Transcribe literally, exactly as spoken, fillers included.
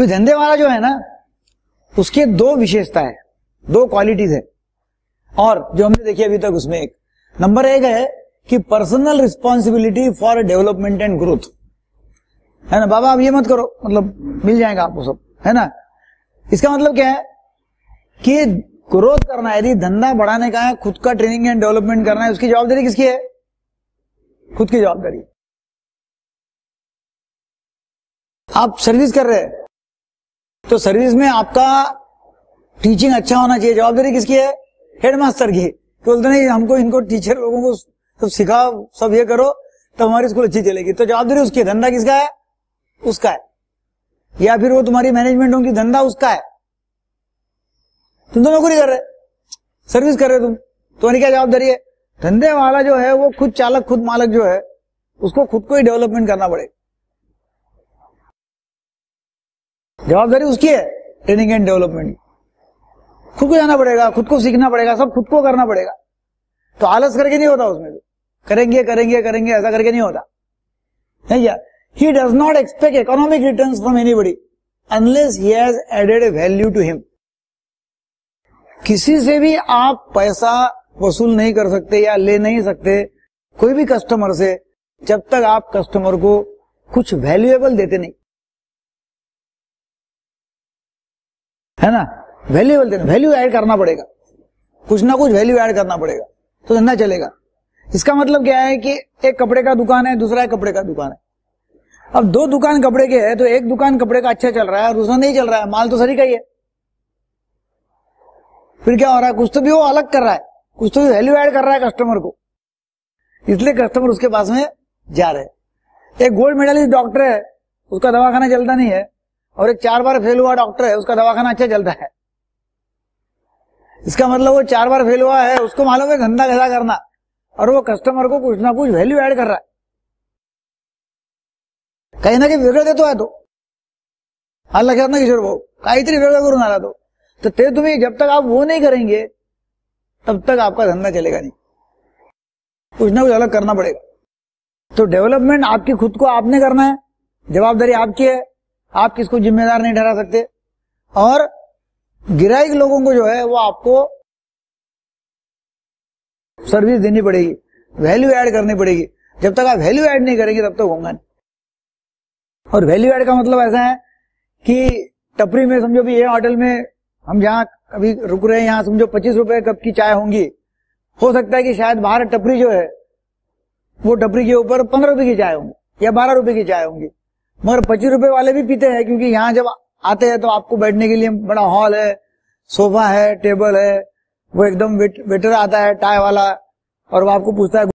तो धंधे वाला जो है ना, उसके दो विशेषता है, दो क्वालिटीज है, और जो हमने देखी अभी तक उसमें एक नंबर एक है कि personal responsibility for development and growth, है ना। बाबा आप ये मत करो, मतलब मिल जाएगा आपको सब, है ना। इसका मतलब क्या है कि ग्रोथ करना है, यदि धंधा बढ़ाने का है, खुद का ट्रेनिंग एंड डेवलपमेंट करना है, उसकी जवाबदारी किसकी है? खुद की जवाबदारी। आप सर्विस कर रहे हैं तो सर्विस में आपका टीचिंग अच्छा होना चाहिए, जवाबदारी किसकी है? हेडमास्टर की। बोलते नहीं हमको इनको टीचर लोगों को सब सिखाओ, सब ये करो तब हमारी स्कूल अच्छी चलेगी, तो जवाबदारी उसकी है। धंधा किसका है? उसका है। या फिर वो तुम्हारी मैनेजमेंट होगी, धंधा उसका है। तुम तो नौकरी कर रहे, सर्विस कर रहे, तुम तुम्हारी क्या जवाबदारी है? धंधे वाला जो है वो खुद चालक, खुद मालक जो है, उसको खुद को ही डेवलपमेंट करना पड़ेगा, जवाबदारी उसकी है ट्रेनिंग एंड डेवलपमेंट। खुद को जाना पड़ेगा, खुद को सीखना पड़ेगा, सब खुद को करना पड़ेगा। तो आलस करके नहीं होता उसमें, करेंगे करेंगे करेंगे ऐसा करके नहीं होता है क्या? He does not expect economic returns from anybody unless he has added a value to him. किसी से भी आप पैसा वसूल नहीं कर सकते या ले नहीं सकते कोई भी कस्टमर से, जब तक आप कस्टमर को कुछ वैल्यूएबल देते नहीं, है ना। वैल्यूएबल देना, वैल्यू ऐड करना पड़ेगा, कुछ ना कुछ वैल्यू ऐड करना पड़ेगा तो धंधा चलेगा। इसका मतलब क्या है कि एक कपड़े का दुकान है, दूसरा एक कपड़े का दुकान है। अब दो दुकान कपड़े के है तो एक दुकान कपड़े का अच्छा चल रहा है, दूसरा नहीं चल रहा है, माल तो सही का ही है। फिर क्या हो रहा है? कुछ तो भी वो अलग कर रहा है, कुछ तो भी वैल्यू ऐड कर रहा है कस्टमर को, इसलिए कस्टमर उसके पास में जा रहे हैं। एक गोल्ड मेडलिस्ट डॉक्टर है, उसका दवाखाना चलता नहीं है, और एक चार बार फेल हुआ डॉक्टर है, उसका दवाखाना अच्छा चलता है। इसका मतलब वो चार बार फेल हुआ है, उसको मालूम है धंधा कैसा करना, और वो कस्टमर को कुछ ना कुछ वैल्यू ऐड कर रहा है, काही ना काही वेगळं देतो आहे तो। हा लक्षात ना किशोर भाऊ, काहीतरी वेगळं करून आला तो। तो ते तुम्ही जब तक आप वो नहीं करेंगे तब तक आपका धंधा चलेगा नहीं, कुछ ना कुछ अलग करना पड़ेगा। तो डेवलपमेंट आपकी खुद को आपने करना है, जवाबदारी आपकी है, आप किसको जिम्मेदार नहीं ठहरा सकते। और गिराईक लोगों को जो है वो आपको सर्विस देनी पड़ेगी, वैल्यू ऐड करनी पड़ेगी। जब तक आप वैल्यू ऐड नहीं करेंगे तब तक होगा नहीं। और वैल्यू ऐड का मतलब ऐसा है कि टपरी में समझो भी ये होटल में हम जहां अभी रुक रहे हैं, यहां समझो पच्चीस रुपए कप की चाय होंगी, हो सकता है कि शायद बाहर टपरी जो है वो टपरी के ऊपर पंद्रह रुपए की चाय होंगी या बारह रुपए की चाय होंगी, मगर पच्चीस रुपए वाले भी पीते हैं, क्योंकि यहाँ जब आते हैं तो आपको बैठने के लिए बड़ा हॉल है, सोफा है, टेबल है, वो एकदम वेट, वेटर आता है टाई वाला, और वो आपको पूछता है